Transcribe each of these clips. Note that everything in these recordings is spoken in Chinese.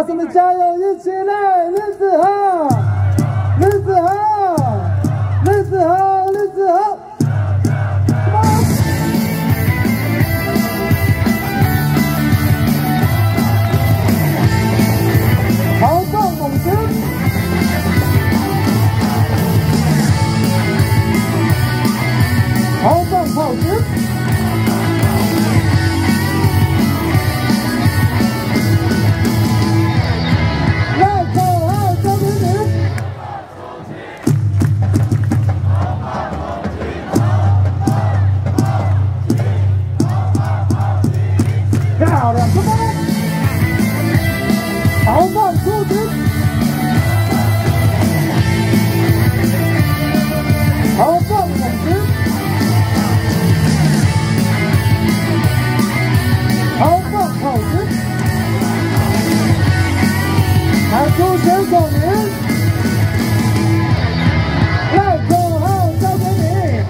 兄弟加油，一起来！日子好，日子好，日子好，日子好！豪放猛进，豪放炮击。 漂亮，出发！豪放出击，豪放猛进，豪放炮击，喊出选手名，来口号交给你。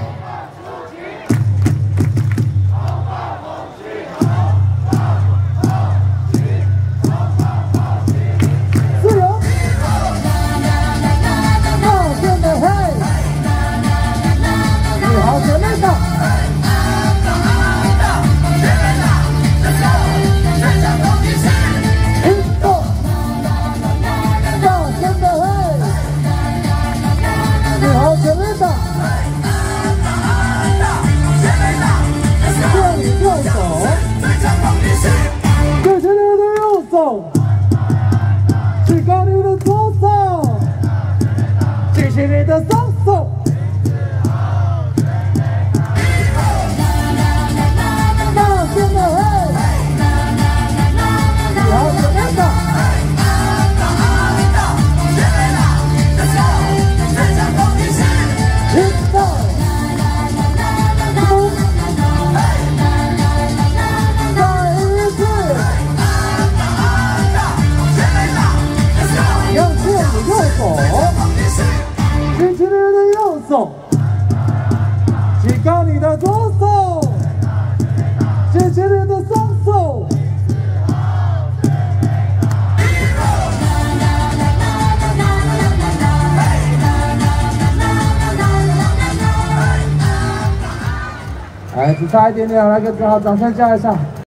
举高你的左手，举起你的双手。大声的嘿，你好，前面的。举起你的右手，举高你的左手，举起你的双手。哎，只差一点点，来个好掌声加一下。